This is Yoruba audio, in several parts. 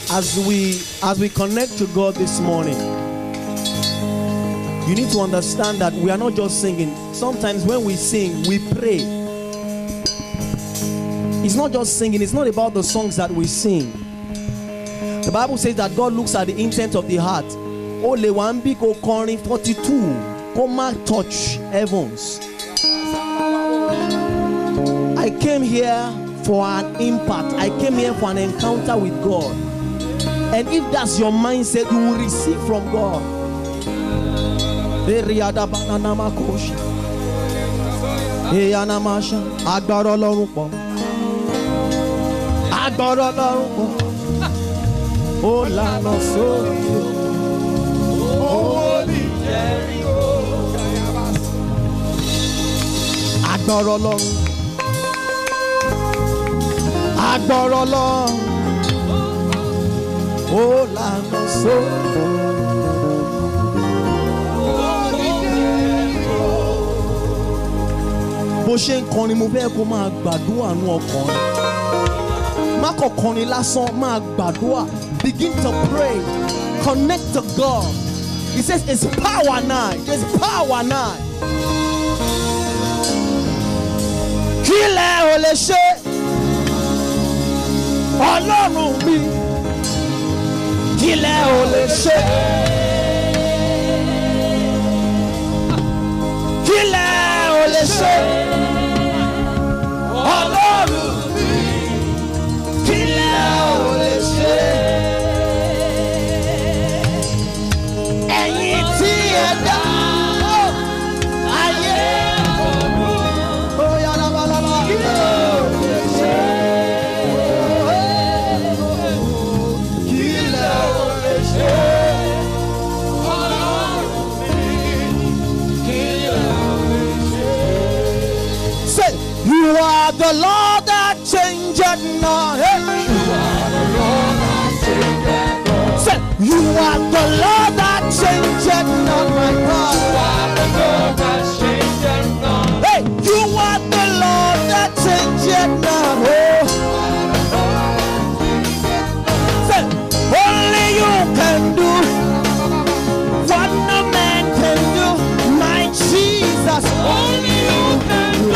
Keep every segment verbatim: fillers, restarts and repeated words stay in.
As we as we connect to God this morning, you need to understand that we are not just singing. Sometimes when we sing, we pray. It's not just singing. It's not about the songs that we sing. The Bible says that God looks at the intent of the heart. Ole Wambi ko Korin forty-two. Come touch heavens. I came here for an impact. I came here for an encounter with God. And if that's your mindset, you will receive from God. Oh, land of soul. Bó ṣe ń kọrin mo fẹ́ kó máa gbàdúrà nú ọkàn rẹ̀. Má kàn kọrin lásán, máa gbàdúrà. Begin to pray. Connect to God. He says it's power now. There's power now. Kí lẹ ò lè ṣe? Ọlọ́run mi. Kí lẹ ò lè ṣe? Kí lẹ ò lè ṣe? Ọlọ́run mi. Kí lẹ ò lè ṣe? Ẹ̀yin tí ẹ dá ayé ọ̀run. Ó yá lábàlábà. Kí lẹ ò lè ṣe? You are the Lord that changeth not. Hey. You are the Lord that changeth not. Say, you are the Lord that changeth not, my God. You are the Lord that changeth not. Hey, you are the Lord that changeth not. Oh. Say, only you can do what no man can do, my Jesus. Only you can do.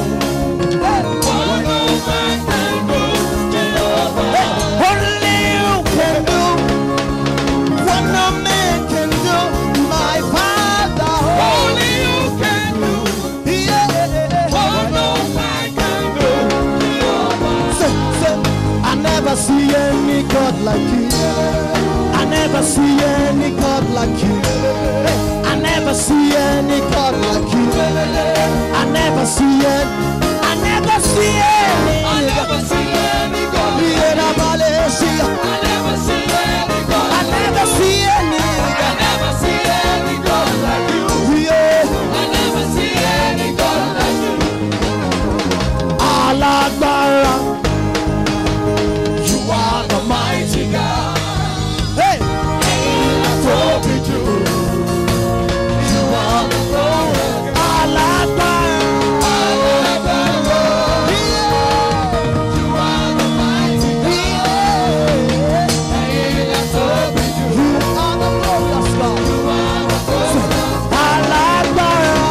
See any God like you. I never see any God like you. I never see any God like you. I never see it. I never see any. I never see any God. I never see any God. I never see any. I never see any God like you. I never see any God like you. Alagbara. Mighty God, hey, I told you, you are the Lord. Alabama, Alabama, you are the mighty God. Hey, I told you, you are the glorious God. You are the glorious Alabama,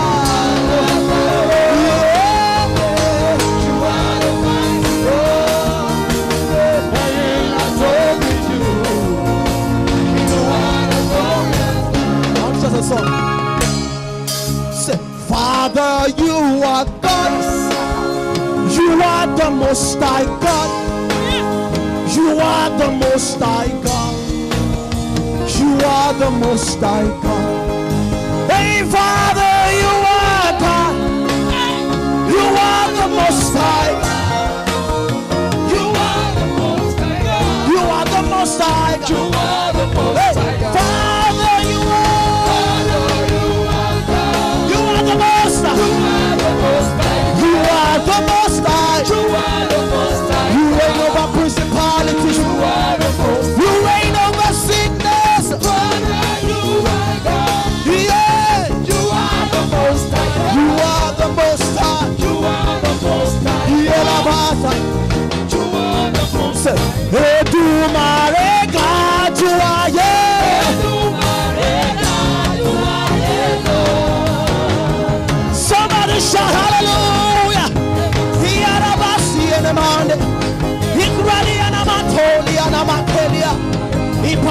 you are the mighty God. Song. Say, Father, you are God. You are the most high God. You are the most high God. You are the most high God. Hey, Father, you are God. You are the most high God. You are the most high God. You are the most high God. You are the most high God. Father, you are. You are the most high. You are the most high. You reign over principalities. You are the most high. You reign over sickness. You are God. Yeah. You are the most high. You are the most high. You are the most high. You are the most high. You are the most high.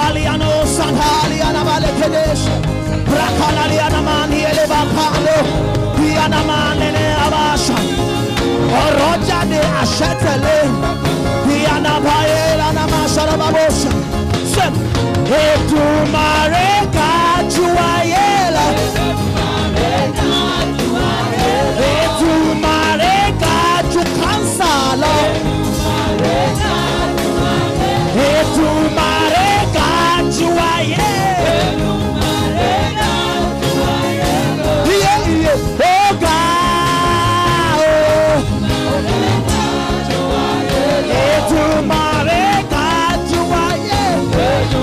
Rabaliano Santaliana Valekedesh, Brakalaliana Mani Elevapalo, Piana Manene Abasha, Oroja de Ashetele, Piana Paela Namasha Babosha, Sem, Etu Mareka Juayela, Etu Mareka Jukansala, Etu Mareka Juayela, yeah, yeah, oh God, Etu Mareka Juayela,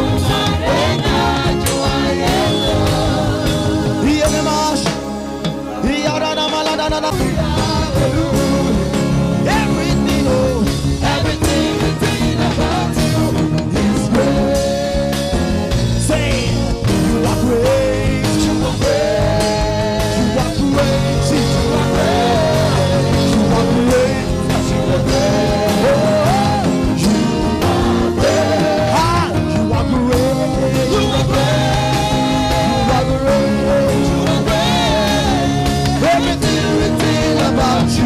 yeah, Nemash, yeah, Rana Maladana. Everything, oh, everything, everything about you is great. Say, you are great, you are great, you are great, you are great, you are great, you are great, oh, you are great, ah, you are great, you are great, you are great, you are great. Everything, everything about you.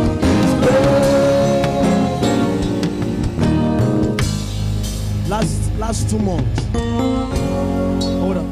Last last two months. Hold on.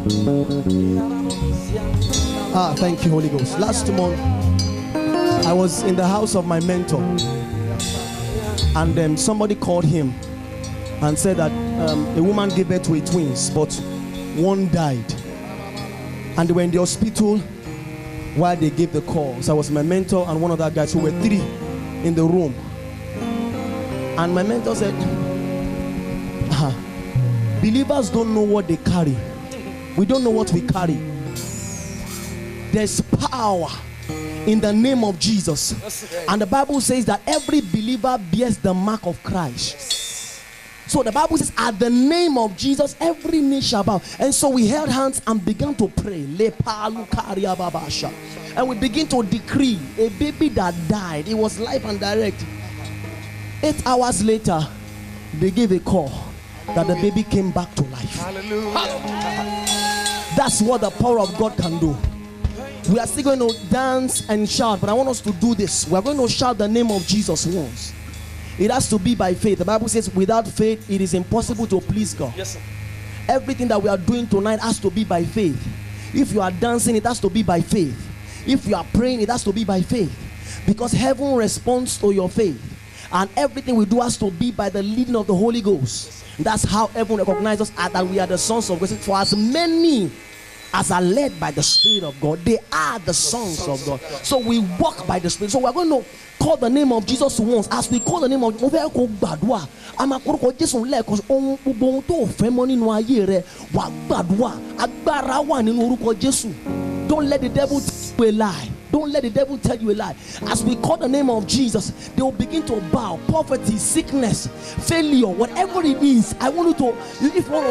Ah, thank you, Holy Ghost. Last month, I was in the house of my mentor, and then um, somebody called him and said that um, a woman gave birth to a twins, but one died, and they were in the hospital while they gave the call. So I was my mentor and one of the guys who were three in the room, and my mentor said, ah, believers don't know what they carry. We don't know what we carry. There's power in the name of Jesus, and the Bible says that every believer bears the mark of Christ. So the Bible says, at the name of Jesus, every knee shall bow. And so we held hands and began to pray. And we begin to decree a baby that died. It was life and direct. Eight hours later, they gave a call that the baby came back to life. Hallelujah. That's what the power of God can do. We are still going to dance and shout, but I want us to do this. We are going to shout the name of Jesus once. It has to be by faith. The Bible says without faith it is impossible to please God. Yes, sir. Everything that we are doing tonight has to be by faith. If you are dancing, it has to be by faith. If you are praying, it has to be by faith, because heaven responds to your faith, and everything we do has to be by the leading of the Holy Ghost. That's how heaven recognizes us, that we are the sons of God. For as many as are led by the Spirit of God, they are the sons of God. So we walk by the Spirit. So we're going to call the name of Jesus once. As we call the name of Jesus, don't let the devil tell you a lie. Don't let the devil tell you a lie. As we call the name of Jesus, they will begin to bow. Poverty, sickness, failure, whatever it is. I want you to, if you want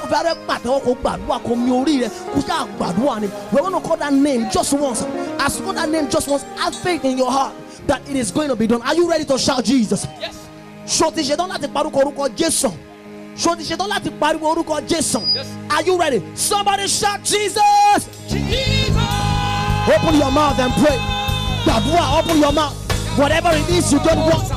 to, we're going to call that name just once. As you call that name just once, have faith in your heart that it is going to be done. Are you ready to shout Jesus? Yes. Yes. Are you ready? Somebody shout Jesus. Jesus. Open your mouth and pray. Open your mouth. Whatever it is you don't want.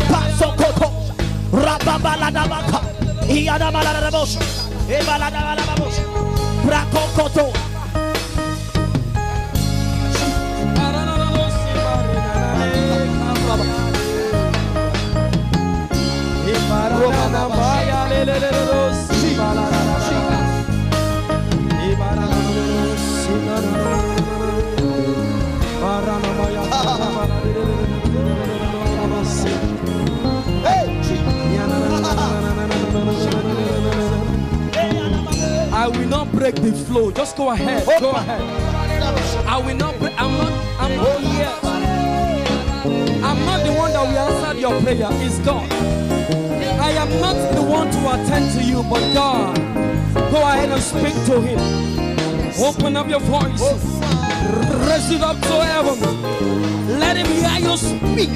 I will not break the flow. Just go ahead. Go ahead. I will not break. I'm not. I'm not here. I'm not the one that will answer your prayer. It's God. I am not the one to attend to you, but God. Go ahead and speak to Him. Open up your voice. Raise it up to heaven. Let Him hear you speak.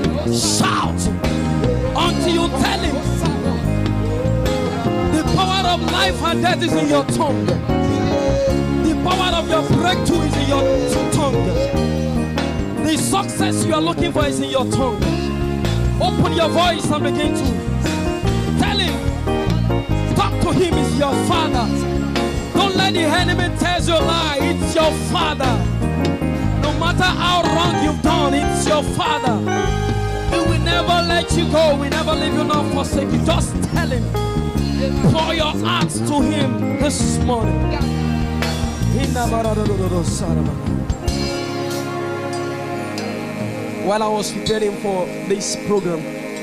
Shout until you tell Him the power of life and death is in your tongue. The power of your breakthrough is in your tongue. The success you are looking for is in your tongue. Open your voice and begin to tell him. Talk to him. It's your father. Don't let the enemy tell you a lie. It's your father. No matter how wrong you've done, it's your father. He will never let you go. We never leave you nor forsake you. Just tell him. Pour your hearts to him this morning. While I was preparing for this program,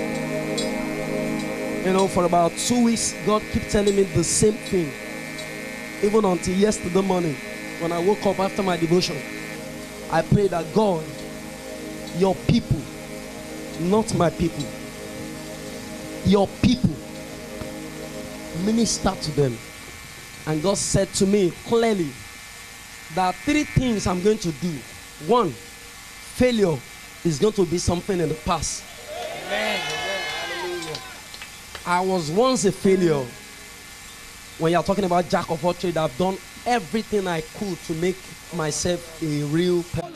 you know, for about two weeks, God kept telling me the same thing. Even until yesterday morning, when I woke up after my devotion, I prayed that God, your people, not my people, your people, minister to them. And God said to me clearly, there are three things I'm going to do. One, failure is going to be something in the past. Amen. I was once a failure. When you're talking about jack of all trades, I've done everything I could to make myself a real person.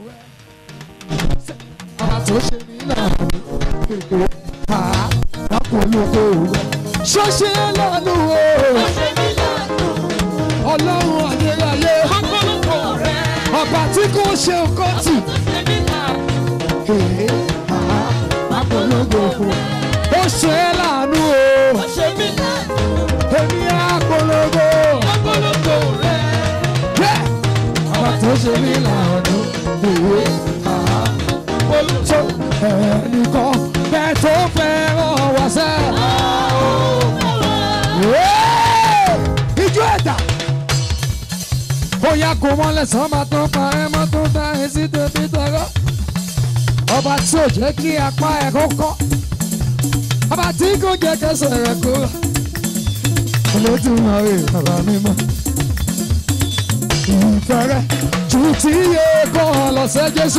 Oya comment les hommes attendent pareil maintenant t'as hésité depuis toi. On va te dire qui a quoi est coco. On va dire qu'on y a que ça recourt. Le tout mari, on va même. Il ferait tout y est quand l'on sait Jésus.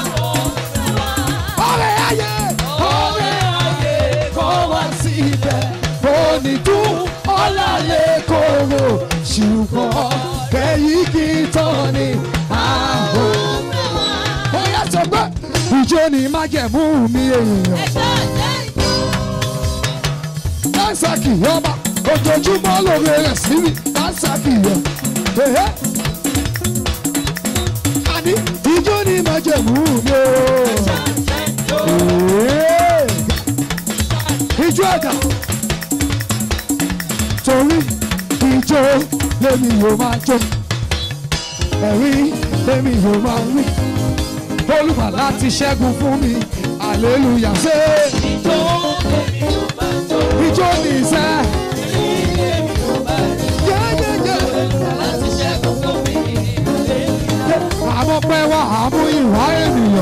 Allez aïe, allez aïe, comment s'y fait? Boni tout, on l'a les coraux, chouko. Pays qui tourne à haut. Oya sọgbẹ́, ìjọ ni májẹ̀mú mi èèyàn. Dáńsákì ọba, ojoojúmọ́ lóore rẹ̀ sí mi. Dáńsákì yọ. Àní ìjọ ni májẹ̀mú mi èèyàn. Ìjọ ẹ̀dá. Torí ìjọ. Lèmi yóò máa jó, ẹ̀rí lèmi yóò máa wí. Olùgbàlà ti ṣẹ́gun fún mi, hallelujah ṣe. Ìjó lèmi yóò máa jó, ìjó ní ìṣẹ́. Ẹ̀rí lèmi yóò máa rí. Yẹ́yẹ́yẹ́. Olùgbàlà ti ṣẹ́gun fún mi, hallelujah. Àmọ́ pẹ́ wá àmú ìwà ènìyàn.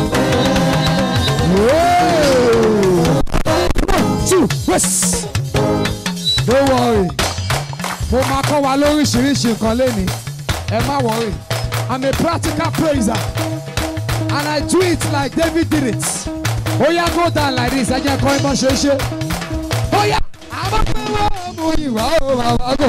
Two, yes. Don't worry. Mo máa kọ́ wa lóríṣiríṣi nǹkan lénìí. Ẹ má worry. I'm a practical praiser. And I do it like David did it. Oya go down like this. Ẹ jẹ́ kọ́ ìmọ̀ ṣe ṣe. Oya àmọ́ pé wọ́n mú ìwà ó bàbá gò.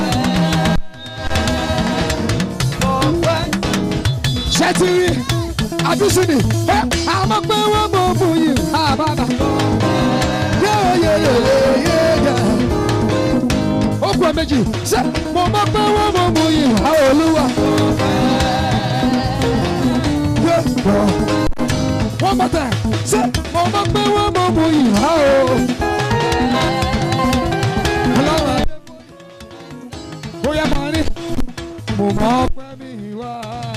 Ṣé ti rí àdúsù ni? Àmọ́ pé wọ́n mú ìwà bàbá. Yóò yóò yóò yóò. Ogun méjì ṣe mo mọ̀ pé wọ́n mọ̀ mú ìwà Olúwa. Wọ́n mọ̀ tẹ̀ ṣe mo mọ̀ pé wọ́n mọ̀ mú ìwà o. Bóyá máa ní mo mọ̀ pé mi wá.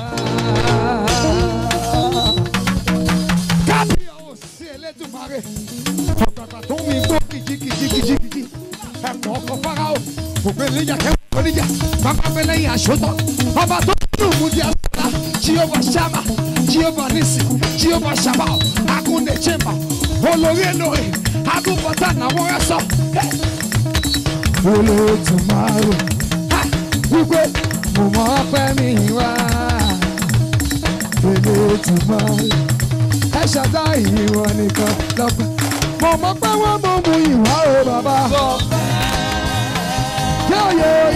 Kábíyàwó sí Elédùmarè. Ọ̀gbàgbà tó mi gbó kìjikìjikìjikìji. Ẹ̀kọ́ ọkọ̀ Fáráò, ògbé níjà kẹ́kọ̀ọ́ níjà, bàbá fẹ́lẹ́ yìí àṣọtọ̀, ọba tó dùn mú di àlọ́lá, Jehovah Shammah, Jehovah Nissi, Jehovah Shabbat, Akunde Chemba, olórí olórí, adúbọ̀tà náwó rẹ̀ sọ. Olódùmarè, wípé mo mọ̀ pé mi wá. Olódùmarè, ẹ ṣàdá ìwọ nìkan lọ́pẹ́. Mo mọ̀ pé wọ́n mọ̀ mú ìwà o bàbá. Yeah, yeah,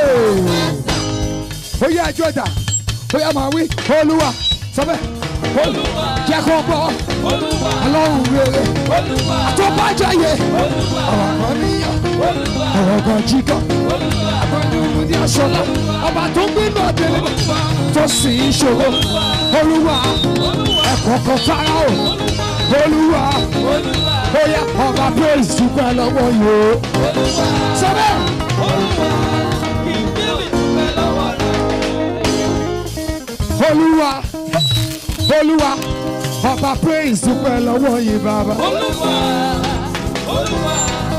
yeah. Oh yeah, Jordan. Oh yeah, man, we. Olúwa. Sọ́bẹ̀. Olúwa. Jẹ́ kó gbọ́. Olúwa. Ọlọ́run rere. Olúwa. Àtọ́bàjáyé. Olúwa. Àwọn kan níyàn. Olúwa. Àwọn kan jíkọ́. Olúwa. Àwọn kan ní aṣọ́lá. Ọba tó ń gbínú ọ̀dẹ́lẹ̀ tó sì ń ṣòro. Olúwa. Ẹ̀kọ́ kan Fáráò. Olúwa. Ó yá ọba praise dúpẹ́ lọ́wọ́ yìí. Sọ́bẹ̀. Olúwa. Olúwa. Ọba praise dúpẹ́ lọ́wọ́ yìí bàbá. Olúwa. Olúwa.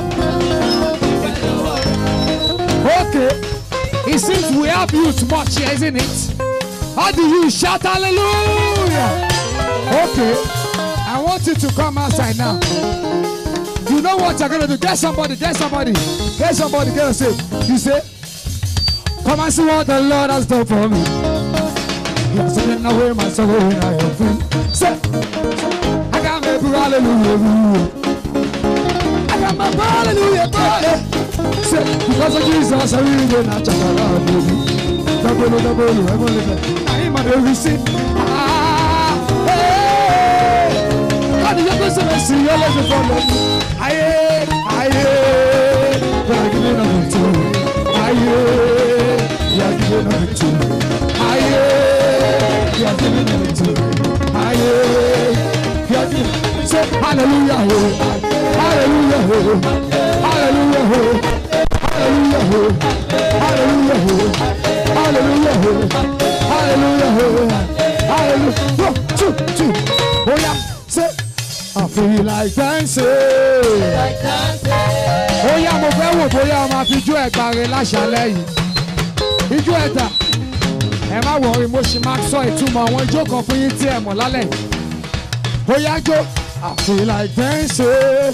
Okay. It seems we have you too much here, isn't it? How do you shout hallelujah? Okay. I want you to come outside now. You know what you're going to do? Get somebody, get somebody, get somebody, get a say. You say, come and see what the Lord has done for me. He has taken away my sorrow and I am free. Say, I got my hallelujah. I got my hallelujah, brother. Say, because of Jesus, I really did not check out our baby. Double, double, I'm going to I am a baby, see. Ah, hey. God, you're going to see your legs for me. Aye, aye, you're giving up to me. Aye, you're giving up to me. Aye, you're giving up to me. Aye, you're giving. Say hallelujah, hallelujah, hallelujah, hallelujah, hallelujah, hallelujah, hallelujah, hallelujah. One, two, two. Oh yeah, say. I feel like dancing. Like dancing. Oh yeah, mo fẹ́ wò bóyá o máa fi ijó ẹ̀gbà rẹ̀ láṣálẹ́ yìí. Ijó ẹ̀dà. Ẹ má wọrí, mo ṣì máa sọ ìtumọ̀ àwọn ijó kan fún yín tí ẹ mọ̀ lálẹ́ yìí. Ó yá jó. I feel like dancing.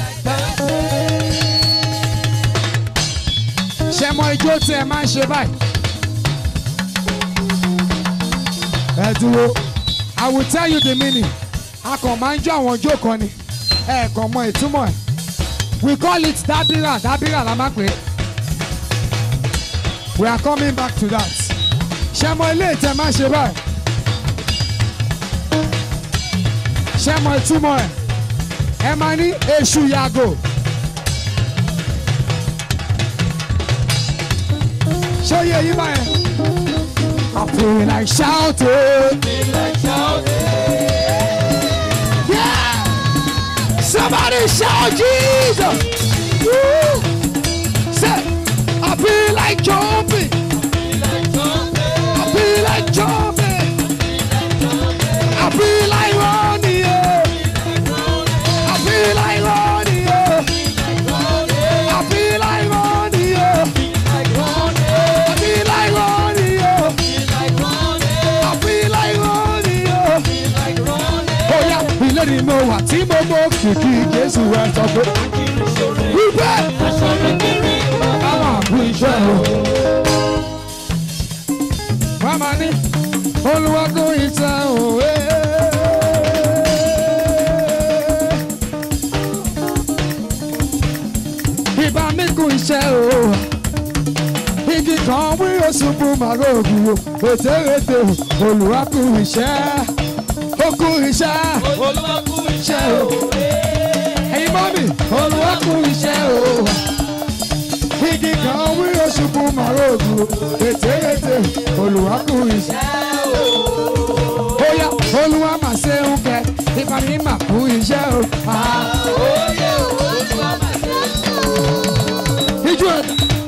Ṣé mọ ijó tí ẹ máa ń ṣe báyìí? Ẹ dúró. I will tell you the meaning. A kàn máa ń jó àwọn ijó kan ni. Ẹ kàn mọ ìtumọ̀ ẹ̀. We call it dábírà, dábírà la máa pè é. We are coming back to that. Ṣé mọ ilé ìtẹ́ máa ń ṣe báyìí? Ṣé mọ ìtumọ̀ ẹ̀? Ẹ máa ní èṣù yàgò. Ṣé ó yẹ yín báyẹn? I feel like shouting. Feel like shouting. Yeah! Somebody shout Jesus! Woo! Say, I feel like jumping. I feel like jumping. I feel like running. I feel like running. I feel like running. I feel like running. I feel like running. Oh yeah, ìlérí mo wà tí mo mọ kìkì Jésù ẹ sọ pé wípé àwọn àbú iṣẹ́ o. Wọ́n máa ní Olúwa kó ìtàn òwe. Ìbá mi kú iṣẹ́ o. Igi kan wí oṣùpù màrògùn o. Ètèrètè Olúwa kú iṣẹ́. Ó kú iṣẹ́. Olúwa kú iṣẹ́ o. Ẹ̀yin mọ́mì, Olúwa kú iṣẹ́ o. Igi kan wí oṣùpù màrògùn o. Ètèrètè Olúwa kú iṣẹ́ o. Bóyá Olúwa mà ṣe ń kẹ́, ìbá mi mà kú iṣẹ́ o. Oyè Olúwa mà ṣe ń kẹ́. Ijó ẹ̀.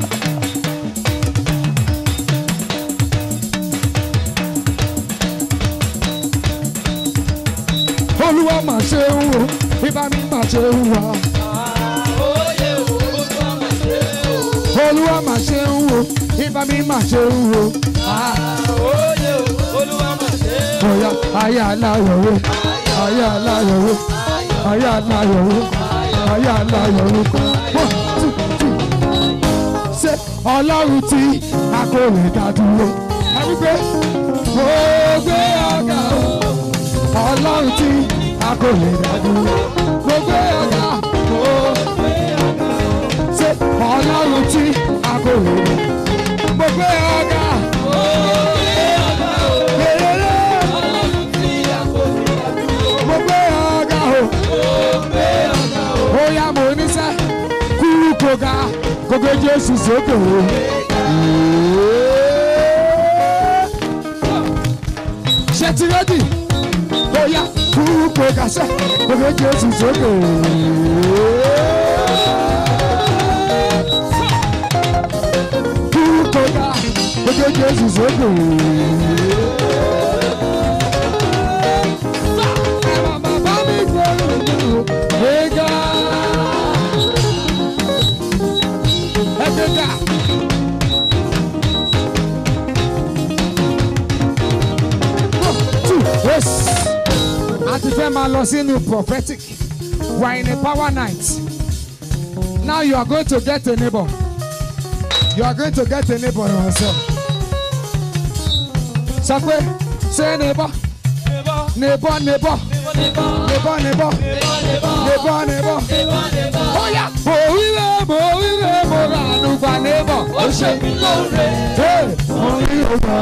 Olúwa mà ṣe ń wò, ìbá mi mà ṣe ń wà. Oyè Olúwa mà ṣe ń wò. Olúwa mà ṣe ń wò, ìbá mi mà ṣe ń wò. Oyè Olúwa mà ṣe ń wò. Bóyá ayé aláyọ̀wé, ayé aláyọ̀wé, ayé aláyọ̀wé, ayé aláyọ̀wé. One, two, three. Ṣé Ọlọ́run tí a kò lè dá dúró? Ẹ wípé mo gbé ọ̀gá o. Ọlọ́run tí a kò lè dádúró mo gbé ọ̀gá mo gbé ọ̀gá. Ṣé Ọlọ́run tí a kò mo gbé ọ̀gá. mo gbé ọ̀gá o. ó yá mo ní sẹ́ kúrú kóga kókó Jésù sókè o. ṣe ti rẹ́dì ó yá kúrú kóga sẹ́ kókó Jésù sókè o. kúrú kóga kókó Jésù sókè o. Yes, àti fẹ́ máa lọ sínú prophetic. We are in a power night. Now you are going to get a neighbor. You are going to get a neighbor yourself. Sọ pé say neighbor. Neighbor, neighbor. Neighbor, neighbor. Neighbor, neighbor. Oh yeah. Mo wíwé, mo wíwé, mo rà àdùgbà neighbor. Ó ṣe mí lóore. Hey, mo rí ọgbà.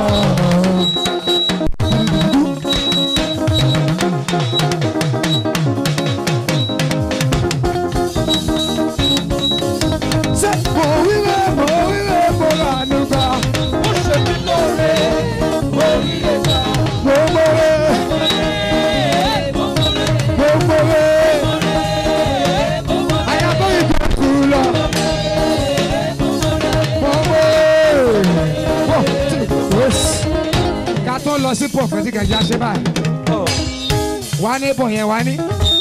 Lọ sí prophetic ẹ̀jẹ̀ àṣẹ báyìí. Wá ní bọ̀ yẹn wá ní.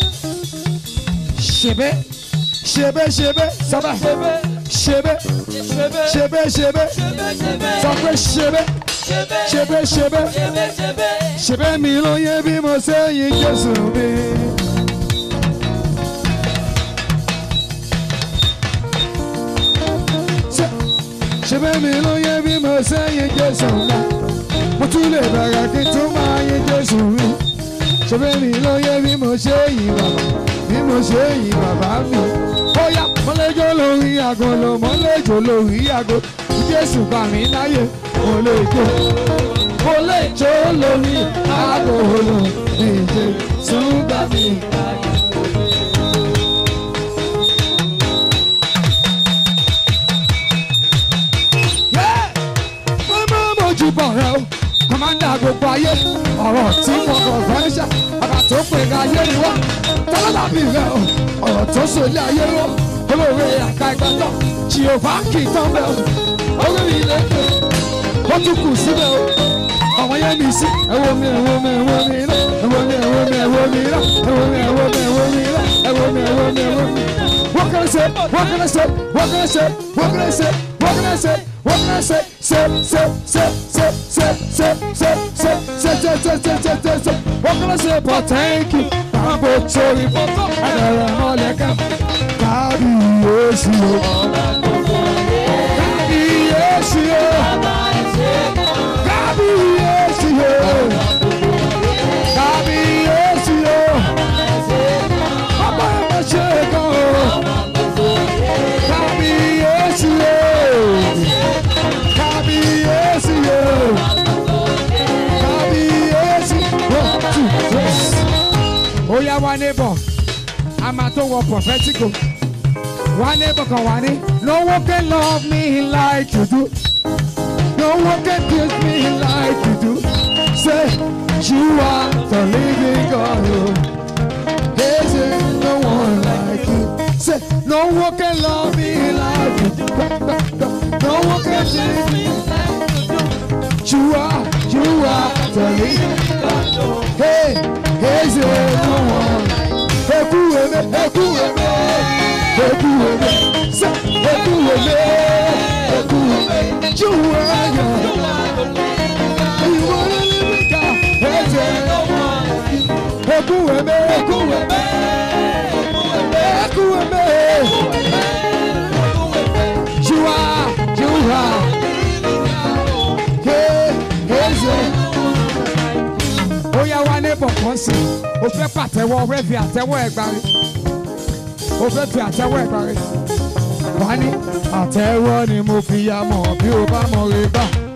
Ṣèbé ṣèbé ṣèbé sọ́bà ṣèbé ṣèbé ṣèbé sọ pé ṣèbé ṣèbé ṣèbé ṣèbé mi ló yẹ bí mo ṣe yin Jésù mi. Ṣèbé mi ló yẹ bí mo ṣe yin Jésù mi. Mo tún lè bẹ̀rẹ̀ kí n tún máa yin Jésù mi. Ṣèbé mi ló yẹ bí mo ṣe yin bàbá bí mo ṣe yin bàbá mi. Ó yá mo lè jó lórí agolo mo lè jó lórí ago Jésù bá mi láyé mo lè jó mo lè jó lórí agolo Jésù bá mi láyé. Bọ̀rẹ̀ o, kọ́mándà gbogbo ayé, ọ̀rọ̀ tí mo kọ̀ fẹ́rẹ́ṣẹ́, bàbá tó pè ní ayé ni wọ́n, tọ́lọ́dàbí rẹ̀ o, ọ̀rọ̀ tó so ilé ayé rọ̀, olóore àká ìgbàdàn, Jèhófà kì í tán bẹ́ẹ̀ o, orí mi lè pè, ó tún kù síbẹ̀ o, ọmọ yẹn mi sí, ẹ̀wọ̀ mi ẹ̀wọ̀ mi ẹ̀wọ̀ mi rẹ̀, ẹ̀wọ̀ mi ẹ̀wọ̀ mi ẹ̀wọ̀ mi rẹ̀, ẹ̀wọ̀ mi ẹ̀wọ̀ mi ẹ̀wọ̀ mi rẹ̀, ẹ̀wọ̀ mi ẹ̀wọ̀ mi ẹ̀wọ̀ mi. What can I say? What can I say? What can I say? What can I say? What can I say? What can I say? Say, say, say, say, say, say, say, say, say, say, say, say, say, say, say. What can I say? But thank you. I'm both sorry for and I'm all like I'm. God, yes, you are. God, yes, you are. God, yes, you are. God, yes, you are. Papa, I'm a shake on. God, yes, you are. Oh yeah, one neighbor. I'm at the prophetic. One neighbor can one. No one can love me like you do. No one can kiss me like you do. Say you are the living God. There's no one like you. Say no one can love me like you do. No one can kiss me like you do. You are, you are the living God. Hey, there's no one. Hey, who am I? Hey, who am I? Hey, who am I? Say, hey, who am I? Hey, who am I? You are, you are the living God. Hey, no one. Hey, who am I? Hey, who am I? Hey, who am I? You are, you are. Ó yá wá neighbor kan sí o fẹ́ pàtẹ́wọ́ o fẹ́ fi àtẹ́wọ́ ẹ̀gbá rẹ̀ o fẹ́ fi àtẹ́wọ́ ẹ̀gbá rẹ̀ wọ́n ní àtẹ́wọ́ ni mo fi ya mọ̀ bí o bá mọ̀ rẹ bá.